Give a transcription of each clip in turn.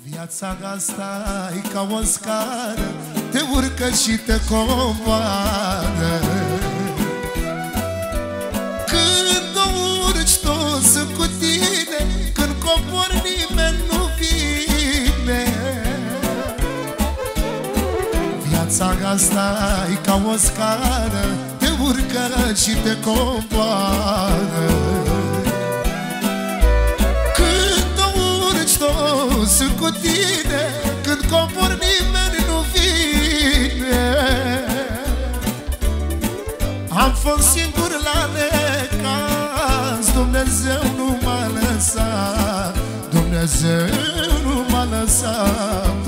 Viața asta e ca o scară, te urcă și te coboară. Când o urci toți sunt cu tine, când cobori nimeni nu vine. Viața asta e ca o scară, te urcă și te coboară. Sunt cu tine, când cobor nimeni nu vine. Am fost singur la necaz, Dumnezeu nu m-a lăsat, Dumnezeu nu m-a lăsat.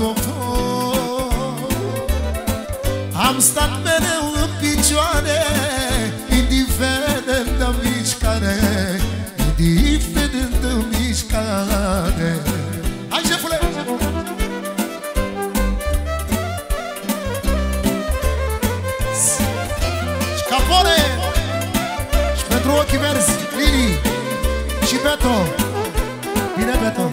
Am stat mereu în picioare, indiferent de mișcare, indiferent de mișcare. Hai, șefule! Și capone! Și pentru ochii verzi, Lili și Beto. Bine, Beto!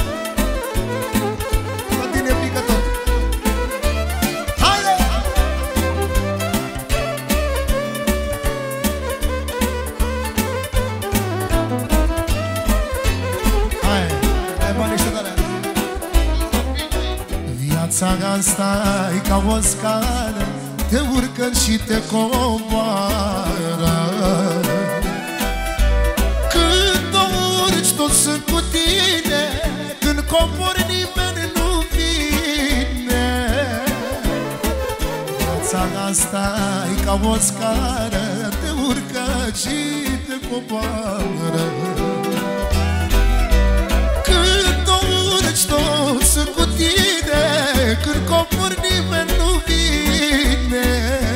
La tine pică tot! Haide! Hai, hai banii și tale! Viața asta e ca o scară, te urcă și te coboară. Când o urci toți sunt cu tine, când cobori nimeni nu vine. Viața asta e ca o scară, te urcă și te coboară. Când o urci toți sunt cu tine, când cobori nimeni nu vine.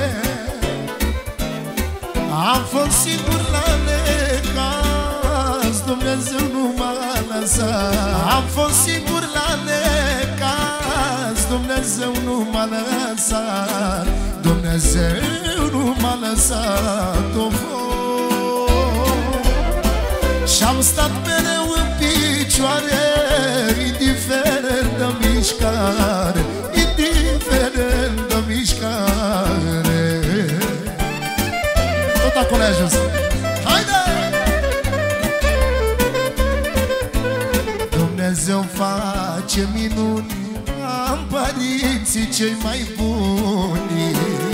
Am fost singur la necaz, Dumnezeu nu m-a lăsat. Am fost singur la necaz, Dumnezeu nu m-a lăsat, Dumnezeu nu m-a lăsat. Și-am stat mereu în picioare, indiferent de mișcare, indiferent de mișcare. Tot acolo ai ajuns. Haide! Dumnezeu face minuni, am părinții cei mai buni.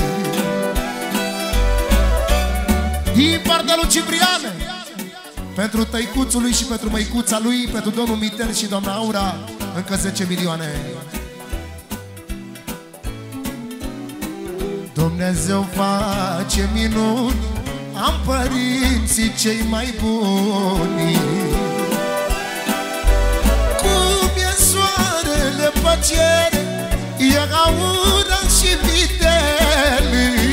Din partea lui Ciprian, pentru tăicuțul lui și pentru măicuța lui, pentru domnul Miter și doamna Aura, încă 10 milioane. Dumnezeu face minuni, am părinții cei mai buni. Cum e soarele pe cer, e Aura și Viteli.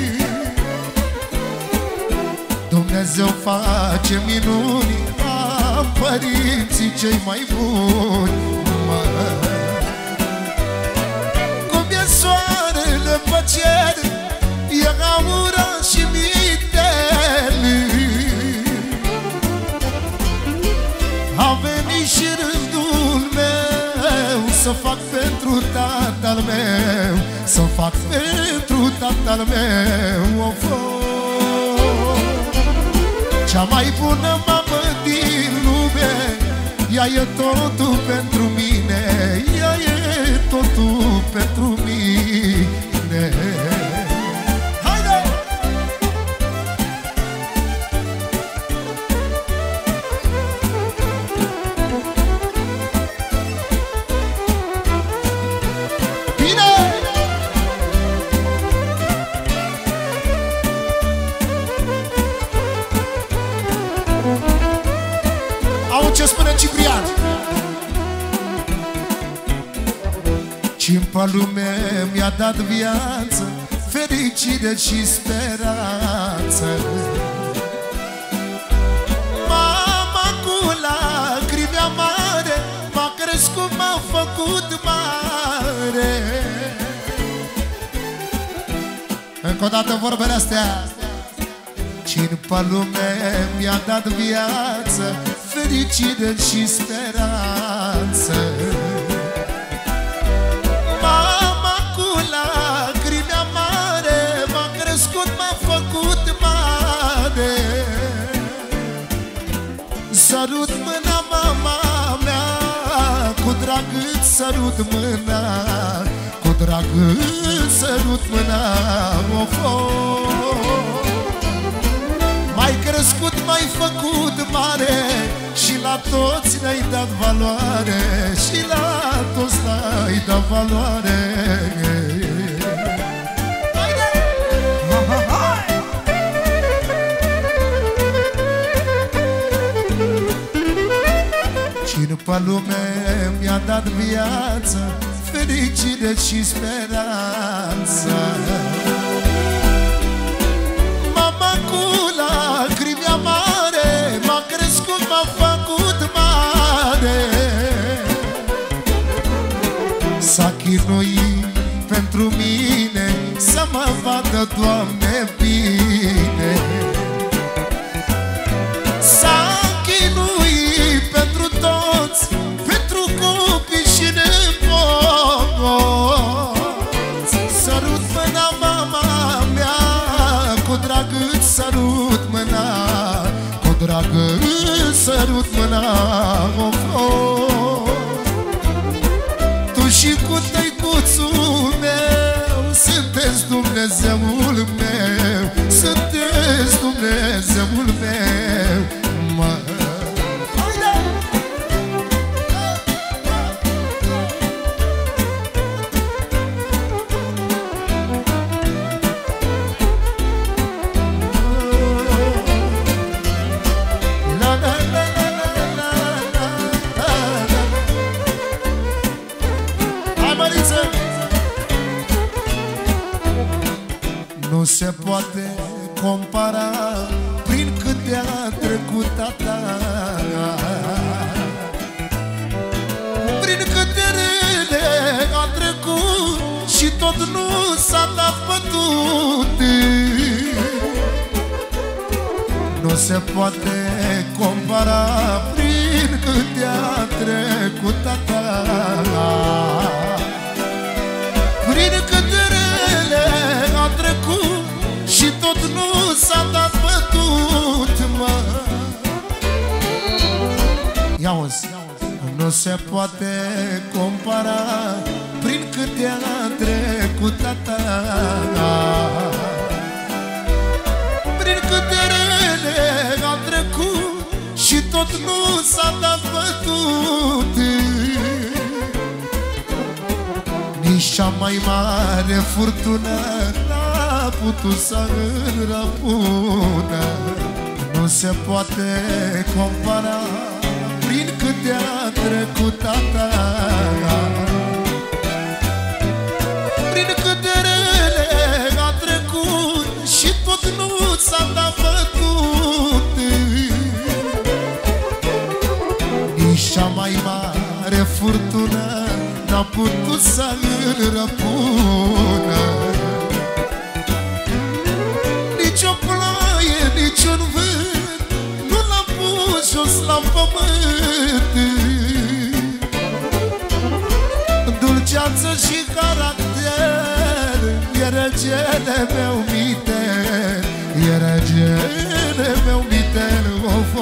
Dumnezeu face minuni, am părinții cei mai buni. Cum e soarele pe cer, e Aura și Viteli. A venit și rândul meu să fac pentru tatăl meu, să fac pentru tatăl meu. Of, cea mai bună mamă din lume, ea e totul pentru mine, ea e totul pentru mine. Haide! Bine! Au ce spune Ciprian. Cine-n pe lume mi-a dat viață, fericire și speranță. Mama cu lacrimi amare m-a crescut, m-a făcut mare. Încă o dată vorbele astea. Cine pe lume mi-a dat viață, fericire și speranță. drag îți sărut mâna, cu drag îți sărut mâna. M-ai crescut, m-ai făcut mare și la toți ne-ai dat valoare, și la toți ne-ai dat valoare. Cine pe lume mi-a dat viață, fericire și speranță. Mama cu lacrimi amare m-a crescut, m-a făcut mare. S-a chinuit pentru mine să mă vadă, Doamne, bine. S-a chinuit pentru toți, pentru copii și nepoți. Sărut mâna, mama mea, cu drag îți sărut mâna, cu drag îți sărut mâna. Tu și cu tăicuțul meu sunteți Dumnezeul meu, sunteți Dumnezeul meu, mă. Nu se poate compara prin câte a trecut tata, prin câte rele a trecut și tot nu s-a dat pătut. Nu se poate compara prin câte a trecut tata, prin câte rele a trecut și tot nu s-a dat bătut, mă. Ia-uzi, nu se poate compara prin câte a trecut tata, prin câte rele a trecut și tot nu s-a dat bătut. Nici cea mai mare furtună n-a putut să îl răpună. Nu se poate compara prin câte a trecut tata, prin câte rele a trecut și tot nu s-a dat bătut. Nici cea mai mare furtună n-a putut să îl răpună. Nici o ploaie, nici un vânt nu l-a pus jos la pământ. Dulceață și caracter e regele meu miter, e regele meu miter, of,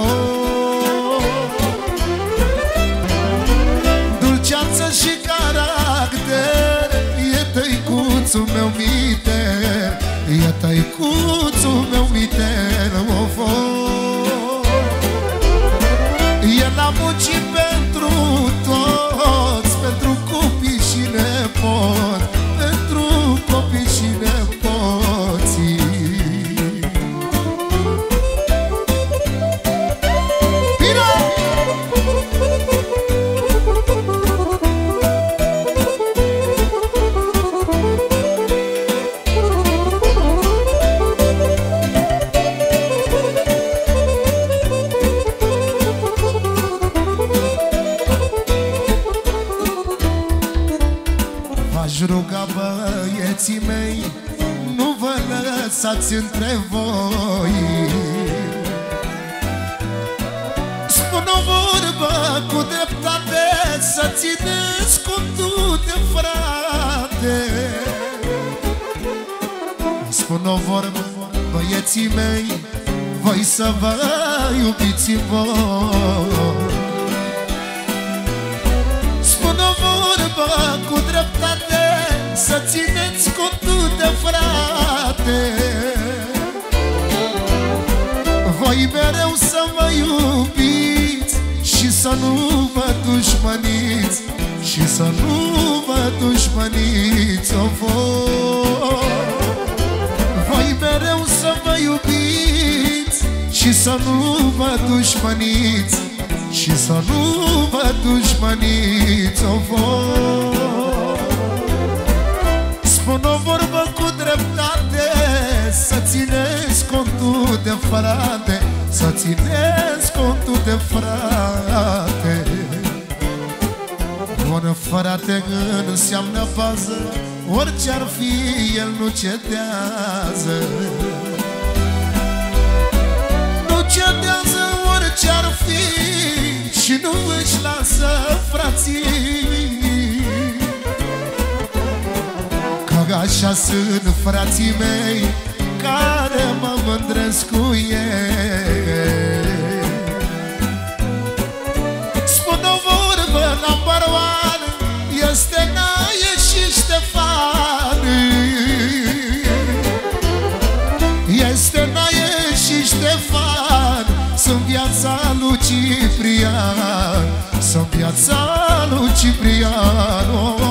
Dulceață și caracter e tăicuțul meu miter, e tăicuțul meu miter, of, el a muncit pentru toți, pentru copii și nepoți, pentru copii și nepoții. V-aș ruga, băieții mei, nu vă lăsați între voi. Spun o vorbă cu dreptate, să țineți contul de frate. Spun o vorbă, băieții mei, voi să vă iubiți voi. Spun vorbă cu dreptate, să țineți contul de frate. Voi mereu să vă iubiți și să nu vă dușmăniți, și să nu vă dușmăniți. Voi mereu să vă iubiți și să nu vă dușmăniți, și să nu vă dușmăniți. Spun o vorbă cu dreptate, să țineți contul de frate, să țineți contul de frate. Un frate înseamnă bază, orice-ar fi el nu cedează. Nu cedează orice-ar fi și nu își lasă frații. Că așa sunt frații mei, care mă mândresc cu ei. Spun o vorbă, number one, este Naie și Ștefan. Este Naie și Ștefan, sunt viața lui Ciprian, sunt viața lui Ciprian.